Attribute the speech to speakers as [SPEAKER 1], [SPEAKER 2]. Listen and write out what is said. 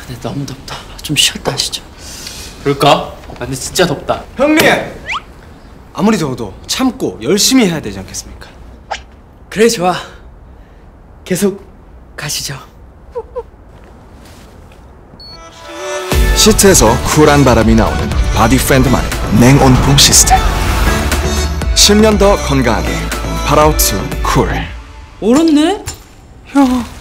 [SPEAKER 1] 근데 너무 덥다. 좀 쉬었다 하시죠.
[SPEAKER 2] 그럴까? 근데 진짜 덥다.
[SPEAKER 3] 형님! 아무리 더워도 참고 열심히 해야 되지 않겠습니까?
[SPEAKER 1] 그래 좋아. 계속 가시죠.
[SPEAKER 4] 시트에서 쿨한 바람이 나오는 바디프렌드만의 냉온풍 시스템. 10년 더 건강하게 파라우트 쿨.
[SPEAKER 1] 얼었네?
[SPEAKER 3] 형